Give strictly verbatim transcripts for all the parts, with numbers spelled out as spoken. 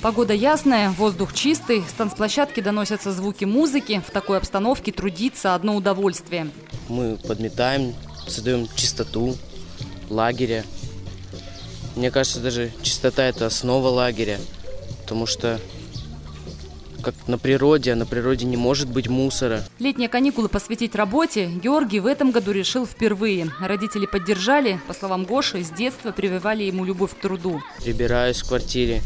Погода ясная, воздух чистый, с танцплощадки доносятся звуки музыки. В такой обстановке трудиться одно удовольствие. Мы подметаем, создаем чистоту лагеря. Мне кажется, даже чистота – это основа лагеря, потому что как на природе, а на природе не может быть мусора. Летние каникулы посвятить работе Георгий в этом году решил впервые. Родители поддержали. По словам Гоши, с детства прививали ему любовь к труду. Прибираюсь в квартире,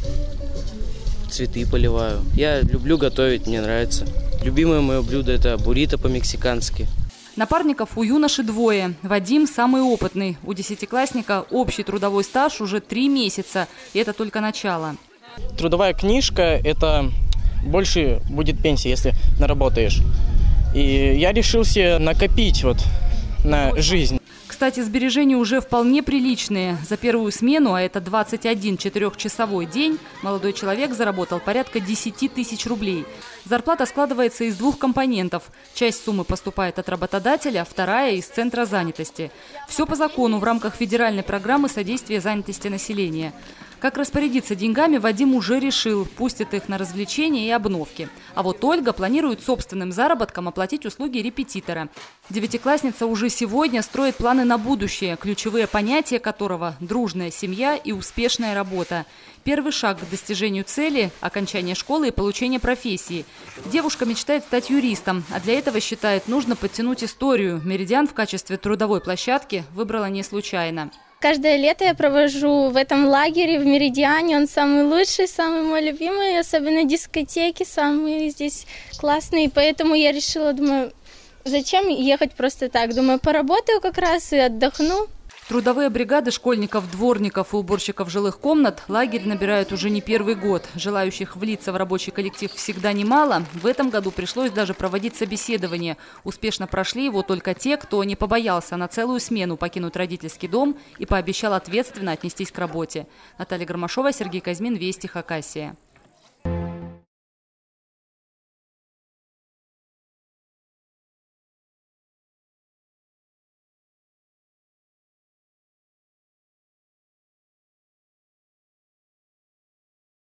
цветы поливаю. Я люблю готовить, мне нравится. Любимое мое блюдо – это буррито по-мексикански. Напарников у юноши двое. Вадим самый опытный. У десятиклассника общий трудовой стаж уже три месяца. И это только начало. Трудовая книжка – это больше будет пенсии, если наработаешь. И я решился накопить вот на жизнь. Кстати, сбережения уже вполне приличные. За первую смену, а это двадцать один четырехчасовой день, молодой человек заработал порядка десяти тысяч рублей. Зарплата складывается из двух компонентов. Часть суммы поступает от работодателя, вторая – из центра занятости. Все по закону в рамках федеральной программы содействия занятости населения. Как распорядиться деньгами, Вадим уже решил, пустит их на развлечения и обновки. А вот Ольга планирует собственным заработком оплатить услуги репетитора. Девятиклассница уже сегодня строит планы на будущее, ключевые понятия которого – дружная семья и успешная работа. Первый шаг к достижению цели – окончание школы и получение профессии. Девушка мечтает стать юристом, а для этого считает, нужно подтянуть историю. Меридиан в качестве трудовой площадки выбрала не случайно. Каждое лето я провожу в этом лагере, в Меридиане. Он самый лучший, самый мой любимый. Особенно дискотеки самые здесь классные. Поэтому я решила, думаю, зачем ехать просто так? Думаю, поработаю как раз и отдохну. Трудовые бригады школьников, дворников и уборщиков жилых комнат лагерь набирают уже не первый год. Желающих влиться в рабочий коллектив всегда немало. В этом году пришлось даже проводить собеседование. Успешно прошли его только те, кто не побоялся на целую смену покинуть родительский дом и пообещал ответственно отнестись к работе. Наталья Громашова, Сергей Казьмин, Вести, Хакасия.